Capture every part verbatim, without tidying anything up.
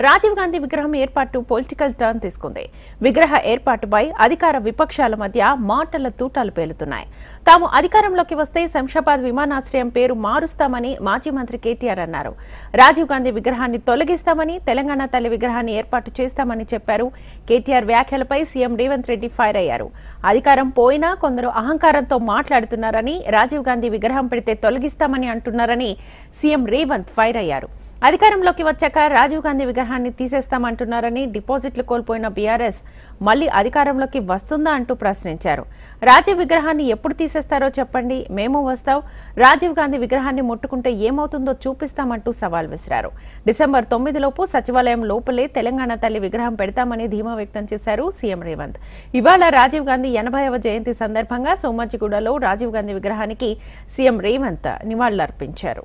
రాజీవ్ గాంధీ విగ్రహం ఏర్పాటు political turn తీసుకుంది. విగ్రహ ఏర్పాటుపై అధికార విపక్షాల మధ్య మాటల తూటాలు పేలుతున్నాయి. తాము అధికారంలోకి వస్తే శంషాబాద్ విమానాశ్రయం పేరు మారుస్తామని మాజీ మంత్రి కేటీఆర్ అన్నారు. రాజీవ్ గాంధీ విగ్రహాన్ని తొలగిస్తామని, తెలంగాణ తల్లి విగ్రహాన్ని ఏర్పాటు చేస్తామని చెప్పారు. కేటీఆర్ వ్యాఖ్యలపై సీఎం రేవంత్ రెడ్డి ఫైర్ అయ్యారు. అధికారం పోయినా కొందరు అహంకారంతో మాట్లాడుతున్నారని, రాజీవ్ గాంధీ విగ్రహం పెడితే తొలగిస్తామని అంటున్నారని సీఎం రేవంత్ ఫైర్ అయ్యారు. అధికారంలోకి వచ్చాక రాజీవ్ గాంధీ విగ్రహాన్ని తీసేస్తామంటున్నారని, డిపాజిట్లు కోల్పోయిన బీఆర్ఎస్ మళ్లీ అధికారంలోకి వస్తుందా అంటూ ప్రశ్నించారు. రాజీవ్ విగ్రహాన్ని ఎప్పుడు తీసేస్తారో చెప్పండి, మేము వస్తాం. రాజీవ్ గాంధీ విగ్రహాన్ని ముట్టుకుంటే ఏమవుతుందో చూపిస్తామంటూ సవాల్ విసిరారు. డిసెంబర్ తొమ్మిదిలోపు సచివాలయం లోపలే తెలంగాణ తల్లి విగ్రహం పెడతామని ధీమా వ్యక్తం చేశారు సీఎం రేవంత్. ఇవాళ రాజీవ్ గాంధీ ఎనభైవ జయంతి సందర్భంగా సోమాజిగూడలో రాజీవ్ గాంధీ విగ్రహానికి సీఎం రేవంత్ నివాళులర్పించారు.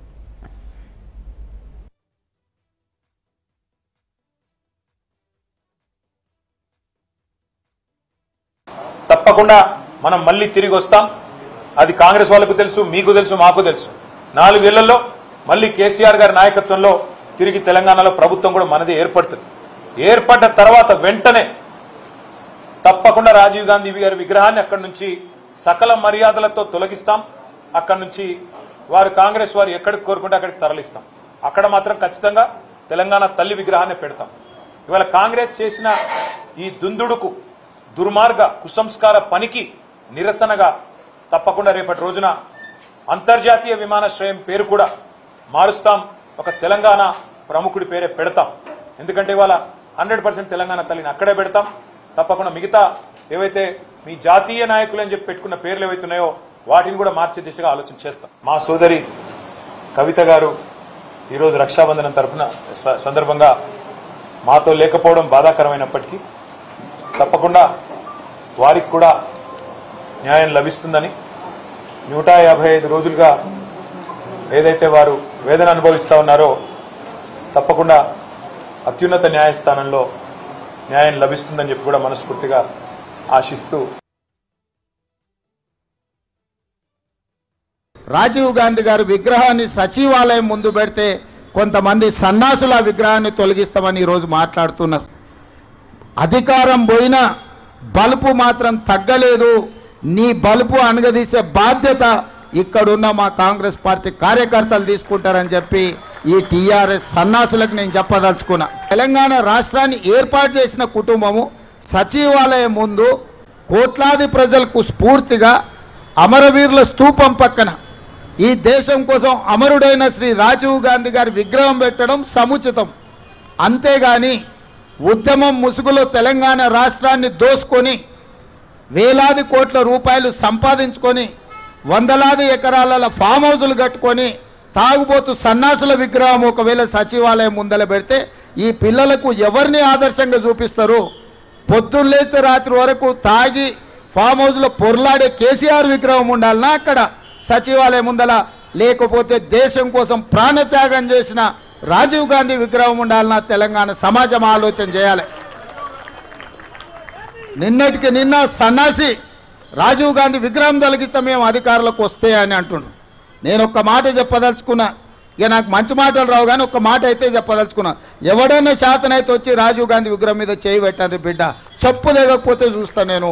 తప్పకుండా మనం మళ్ళీ తిరిగి వస్తాం. అది కాంగ్రెస్ వాళ్ళకు తెలుసు, మీకు తెలుసు, మాకు తెలుసు. నాలుగేళ్లలో మళ్ళీ కేసీఆర్ గారి నాయకత్వంలో తిరిగి తెలంగాణలో ప్రభుత్వం కూడా మనది ఏర్పడుతుంది. ఏర్పడ్డ తర్వాత వెంటనే తప్పకుండా రాజీవ్ గాంధీ గారి విగ్రహాన్ని అక్కడి నుంచి సకల మర్యాదలతో తొలగిస్తాం. అక్కడి నుంచి వారు కాంగ్రెస్ వారు ఎక్కడికి కోరుకుంటే అక్కడికి తరలిస్తాం. అక్కడ మాత్రం ఖచ్చితంగా తెలంగాణ తల్లి విగ్రహాన్ని పెడతాం. ఇవాళ కాంగ్రెస్ చేసిన ఈ దుందుడుకు, దుర్మార్గ కుసంస్కార పనికి నిరసనగా తప్పకుండా రేపటి రోజున అంతర్జాతీయ విమానాశ్రయం పేరు కూడా మారుస్తాం. ఒక తెలంగాణ ప్రముఖుడి పేరే పెడతాం. ఎందుకంటే ఇవాళ హండ్రెడ్ పర్సెంట్ తెలంగాణ తల్లిని అక్కడే పెడతాం. తప్పకుండా మిగతా ఏవైతే మీ జాతీయ నాయకులు అని చెప్పి పెట్టుకున్న పేర్లు ఏవైతున్నాయో వాటిని కూడా మార్చే దిశగా ఆలోచన చేస్తాం. మా సోదరి కవిత గారు ఈరోజు రక్షాబంధనం తరఫున సందర్భంగా మాతో లేకపోవడం బాధాకరమైనప్పటికీ తప్పకుండా వారికి కూడా న్యాయం లభిస్తుందని, నూట యాభై ఐదు రోజులుగా ఏదైతే వారు వేదన అనుభవిస్తూ ఉన్నారో తప్పకుండా అత్యున్నత న్యాయస్థానంలో న్యాయం లభిస్తుందని చెప్పి కూడా మనస్ఫూర్తిగా ఆశిస్తూ, రాజీవ్ గాంధీ గారి విగ్రహాన్ని సచివాలయం ముందు పెడితే కొంతమంది సన్నాసుల విగ్రహాన్ని తొలగిస్తామని ఈరోజు మాట్లాడుతున్నారు. అధికారం పోయినా బలుపు మాత్రం తగ్గలేదు. నీ బలుపు అణగదీసే బాధ్యత ఇక్కడున్న మా కాంగ్రెస్ పార్టీ కార్యకర్తలు తీసుకుంటారని చెప్పి ఈ టీఆర్ఎస్ సన్నాసులకు నేను చెప్పదలుచుకున్నా. తెలంగాణ రాష్ట్రాన్ని ఏర్పాటు చేసిన కుటుంబము సచివాలయం ముందు కోట్లాది ప్రజలకు స్ఫూర్తిగా అమరవీరుల స్తూపం పక్కన ఈ దేశం కోసం అమరుడైన శ్రీ రాజీవ్ గాంధీ గారి విగ్రహం పెట్టడం సముచితం. అంతేగాని ఉద్యమం ముసుగులో తెలంగాణ రాష్ట్రాన్ని దోసుకొని వేలాది కోట్ల రూపాయలు సంపాదించుకొని వందలాది ఎకరాల ఫామ్ హౌజులు కట్టుకొని తాగుబోతు సన్నాసుల విగ్రహం ఒకవేళ సచివాలయం ముందల పెడితే ఈ పిల్లలకు ఎవరిని ఆదర్శంగా చూపిస్తారు? పొద్దున్న లేస్తే రాత్రి వరకు తాగి ఫామ్ హౌజ్లో పొర్లాడే కేసీఆర్ విగ్రహం ఉండాలన్నా అక్కడ సచివాలయం ముందల, లేకపోతే దేశం కోసం ప్రాణత్యాగం చేసిన రాజీవ్ గాంధీ విగ్రహం ఉండాలన్నా తెలంగాణ సమాజం ఆలోచన చేయాలి. నిన్నటికి నిన్న సన్నాసి రాజీవ్ గాంధీ విగ్రహం తొలగిస్తే మేము అధికారులకు వస్తే అని అంటుండు. నేను ఒక్క మాట చెప్పదలుచుకున్నా. ఇక నాకు మంచి మాటలు రావు కానీ ఒక్క మాట అయితే చెప్పదలుచుకున్నా. ఎవడన్నా శాతనైతే వచ్చి రాజీవ్ గాంధీ విగ్రహం మీద చేయి పెట్టండి బిడ్డ, చెప్పు దిగకపోతే చూస్తా నేను.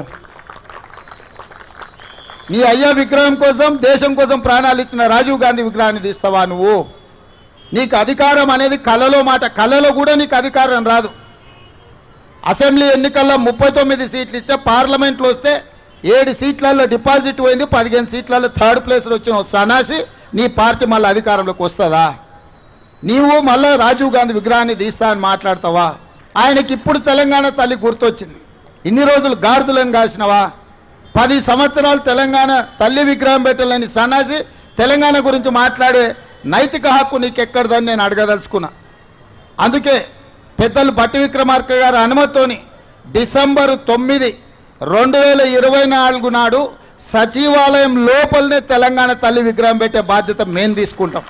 నీ అయ్యా విగ్రహం కోసం, దేశం కోసం ప్రాణాలు ఇచ్చిన రాజీవ్ గాంధీ విగ్రహాన్ని తీస్తావా నువ్వు? నీకు అధికారం అనేది కళలో మాట, కళలో కూడా నీకు అధికారం రాదు. అసెంబ్లీ ఎన్నికల్లో ముప్పై తొమ్మిది సీట్లు ఇస్తే పార్లమెంట్లో వస్తే ఏడు సీట్లలో డిపాజిట్ పోయింది, పదిహేను సీట్లలో థర్డ్ ప్లేస్లో వచ్చిన సన్నాసి నీ పార్టీ మళ్ళీ అధికారంలోకి వస్తుందా? నీవు మళ్ళీ రాజీవ్ గాంధీ విగ్రహాన్ని తీస్తా అని మాట్లాడతావా? ఆయనకి ఇప్పుడు తెలంగాణ తల్లి గుర్తొచ్చింది. ఇన్ని రోజులు గాడిదలను కాసినవా? పది సంవత్సరాలు తెలంగాణ తల్లి విగ్రహం పెట్టాలని సన్నాసి తెలంగాణ గురించి మాట్లాడే నైతిక హక్కు నీకెక్కడదని నేను అడగదలుచుకున్నా. అందుకే పెద్దలు బట్టి విక్రమార్క గారి అనుమతితోని డిసెంబరు తొమ్మిది రెండు వేల ఇరవై నాలుగు నాడు సచివాలయం లోపలనే తెలంగాణ తల్లి విగ్రహం పెట్టే బాధ్యత మేము తీసుకుంటాం.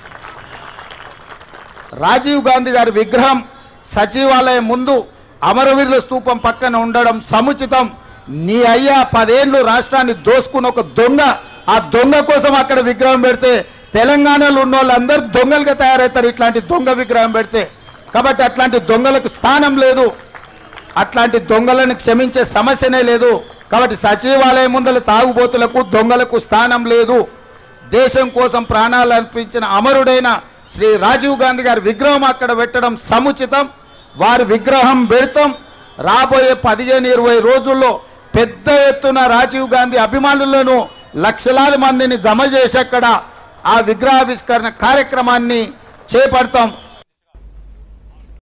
రాజీవ్ గాంధీ గారి విగ్రహం సచివాలయం ముందు అమరవీరుల స్తూపం పక్కన ఉండడం సముచితం. నీ అయ్యా పదేళ్ళు రాష్ట్రాన్ని దోసుకున్న ఒక దొంగ, ఆ దొంగ కోసం అక్కడ విగ్రహం పెడితే తెలంగాణలో ఉన్న వాళ్ళందరూ దొంగలుగా తయారవుతారు. ఇట్లాంటి దొంగ విగ్రహం పెడితే కాబట్టి అట్లాంటి దొంగలకు స్థానం లేదు, అట్లాంటి దొంగలను క్షమించే సమస్యనే లేదు. కాబట్టి సచివాలయం ముందల తాగుబోతులకు దొంగలకు స్థానం లేదు. దేశం కోసం ప్రాణాలు అర్పించిన అమరుడైన శ్రీ రాజీవ్ గాంధీ గారి విగ్రహం అక్కడ పెట్టడం సముచితం. వారి విగ్రహం పెడతాం. రాబోయే పదిహేను ఇరవై రోజుల్లో పెద్ద ఎత్తున రాజీవ్ గాంధీ అభిమానులను లక్షలాది మందిని జమ చేసి అక్కడ ఆ విగ్రహావిష్కరణ కార్యక్రమాన్ని చేపడతాం.